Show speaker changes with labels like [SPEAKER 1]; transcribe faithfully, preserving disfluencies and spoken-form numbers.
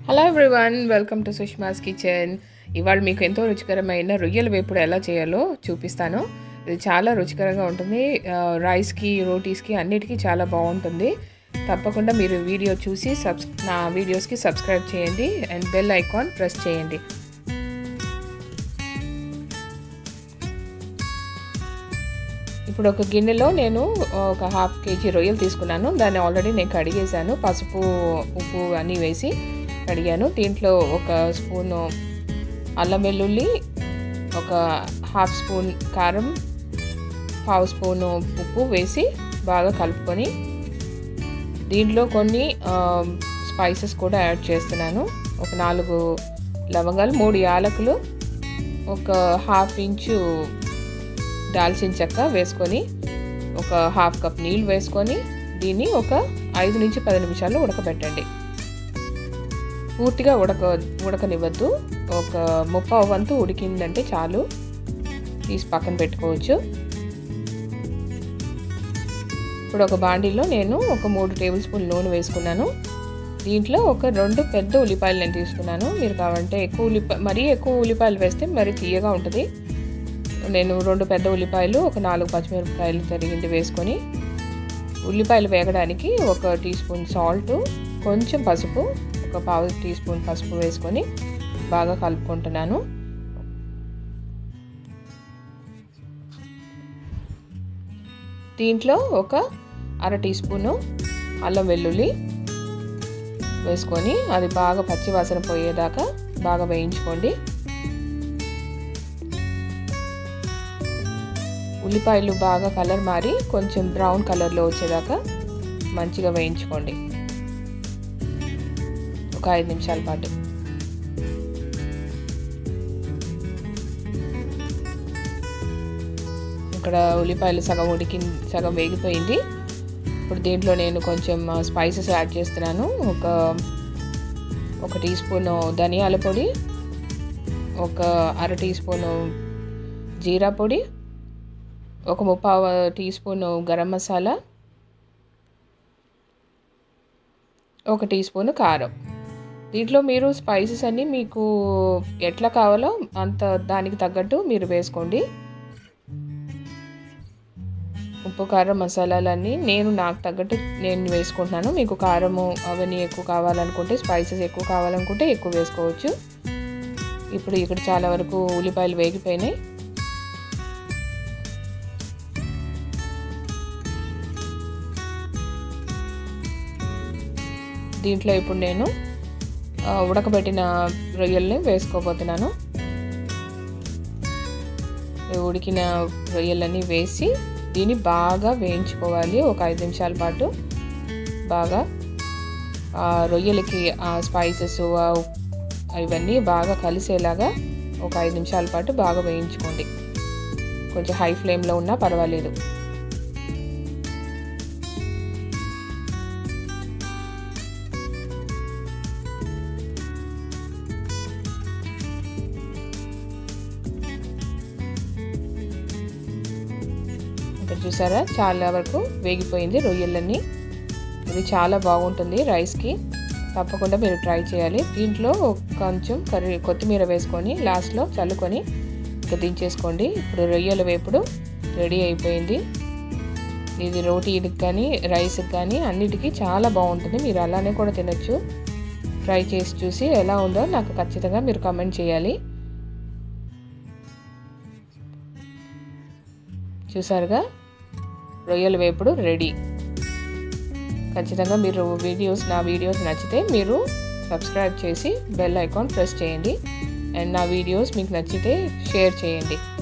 [SPEAKER 1] Hello everyone, welcome to Sushma's kitchen. ఇవాళ మీకు ఎంతో రుచికరమైన రొయ్యల వేపుడు ఎలా చేయాలో చూపిస్తాను. ఇది చాలా రుచికరంగా ఉంటుంది. రైస్కి, రోటీస్కి అన్నిటికీ చాలా బాగుంటుంది. తప్పకుండా మీరు వీడియో చూసి సబ్స్ నా వీడియోస్కి సబ్స్క్రైబ్ చేయండి అండ్ బెల్ ఐకాన్ ప్రెస్ చేయండి. ఇప్పుడు ఒక గిన్నెలో నేను ఒక హాఫ్ కేజీ రొయ్యలు తీసుకున్నాను. దాన్ని ఆల్రెడీ నేను కడిగేసాను. పసుపు, ఉప్పు అన్నీ వేసి కడిగాను. దీంట్లో ఒక స్పూను అల్లం వెల్లుల్లి, ఒక హాఫ్ స్పూన్ కారం, పావు స్పూను ఉప్పు వేసి బాగా కలుపుకొని దీంట్లో కొన్ని స్పైసెస్ కూడా యాడ్ చేస్తున్నాను. ఒక నాలుగు లవంగాలు, మూడు యాలకులు, ఒక హాఫ్ ఇంచు దాల్చిన చెక్క వేసుకొని ఒక హాఫ్ కప్ నీళ్ళు వేసుకొని దీన్ని ఒక ఐదు నుంచి పది నిమిషాలు ఉడకబెట్టండి. పూర్తిగా ఉడక ఉడకనివ్వద్దు. ఒక ముప్పావు వంతు ఉడికిందంటే చాలు, తీసి పక్కన పెట్టుకోవచ్చు. ఇప్పుడు ఒక బాండీలో నేను ఒక మూడు టేబుల్ స్పూన్ నూనె వేసుకున్నాను. దీంట్లో ఒక రెండు పెద్ద ఉల్లిపాయలు నేను తీసుకున్నాను. మీరు కావాలంటే ఎక్కువ ఉల్లిపాయ మరీ ఎక్కువ ఉల్లిపాయలు వేస్తే మరీ తీయగా ఉంటుంది. నేను రెండు పెద్ద ఉల్లిపాయలు, ఒక నాలుగు పచ్చిమిరపకాయలు తరిగింది వేసుకొని ఉల్లిపాయలు వేగడానికి ఒక టీ స్పూన్ సాల్ట్, కొంచెం పసుపు, ఒక పావు టీ స్పూన్ పసుపు వేసుకొని బాగా కలుపుకుంటున్నాను. దీంట్లో ఒక అర టీ స్పూను అల్లం వెల్లుల్లి వేసుకొని అది బాగా పచ్చివాసన పోయేదాకా బాగా వేయించుకోండి. ఉల్లిపాయలు బాగా కలర్ మారి కొంచెం బ్రౌన్ కలర్లో వచ్చేదాకా మంచిగా వేయించుకోండి ఒక ఐదు నిమిషాల పాటు. ఇక్కడ ఉల్లిపాయలు సగం ఉడికి సగం వేగిపోయింది. ఇప్పుడు దీంట్లో నేను కొంచెం స్పైసెస్ యాడ్ చేస్తున్నాను. ఒక ఒక టీ స్పూను ధనియాల పొడి, ఒక అర టీ స్పూను జీరా పొడి, ఒక ముప్పావు టీ స్పూను గరం మసాలా, ఒక టీ స్పూను కారం. దీంట్లో మీరు స్పైసెస్ అన్నీ మీకు ఎట్లా కావాలో అంత దానికి తగ్గట్టు మీరు వేసుకోండి. ఉప్పు, కారం, మసాలాలన్నీ నేను నాకు తగ్గట్టు నేను వేసుకుంటున్నాను. మీకు కారము అవన్నీ ఎక్కువ కావాలనుకుంటే, స్పైసెస్ ఎక్కువ కావాలనుకుంటే ఎక్కువ వేసుకోవచ్చు. ఇప్పుడు ఇక్కడ చాలా వరకు ఉల్లిపాయలు వేగిపోయినాయి. దీంట్లో ఇప్పుడు నేను ఉడకబెట్టిన రొయ్యల్ని వేసుకోబోతున్నాను. ఉడికిన రొయ్యలన్నీ వేసి దీన్ని బాగా వేయించుకోవాలి ఒక ఐదు నిమిషాల పాటు. బాగా రొయ్యలకి ఆ స్పైసెస్ ఇవన్నీ బాగా కలిసేలాగా ఒక ఐదు నిమిషాల పాటు బాగా వేయించుకోండి. కొంచెం హై ఫ్లేమ్లో ఉన్నా పర్వాలేదు. ఇక్కడ చూసారా, చాలా వరకు వేగిపోయింది రొయ్యలన్నీ. ఇది చాలా బాగుంటుంది రైస్కి. తప్పకుండా మీరు ట్రై చేయాలి. దీంట్లో కొంచెం కర్రీ కొత్తిమీర వేసుకొని లాస్ట్లో చల్లుకొని ఇంకా దించేసుకోండి. ఇప్పుడు రొయ్యల వేపుడు రెడీ అయిపోయింది. ఇది రోటీకి కానీ రైస్కి కానీ అన్నిటికీ చాలా బాగుంటుంది. మీరు అలానే కూడా తినచ్చు. ట్రై చేసి చూసి ఎలా ఉందో నాకు ఖచ్చితంగా మీరు కామెంట్ చేయాలి. చూసారుగా, రొయ్యల వేపుడు రెడీ. ఖచ్చితంగా మీరు వీడియోస్ నా వీడియోస్ నచ్చితే మీరు సబ్స్క్రైబ్ చేసి బెల్ ఐకాన్ ప్రెస్ చేయండి అండ్ నా వీడియోస్ మీకు నచ్చితే షేర్ చేయండి.